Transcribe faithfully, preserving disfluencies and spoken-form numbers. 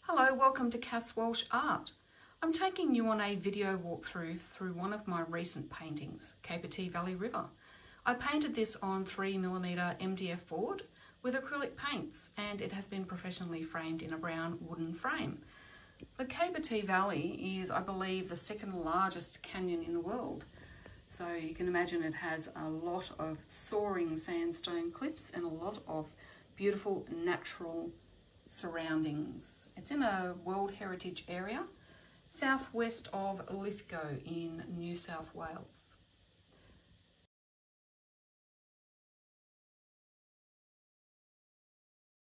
Hello, welcome to Cass Walsh Art. I'm taking you on a video walkthrough through one of my recent paintings, Capertee Valley River. I painted this on three millimeter M D F board with acrylic paints, and it has been professionally framed in a brown wooden frame. The Capertee Valley is, I believe, the second largest canyon in the world. So you can imagine it has a lot of soaring sandstone cliffs and a lot of beautiful natural surroundings. It's in a World Heritage area, southwest of Lithgow in New South Wales.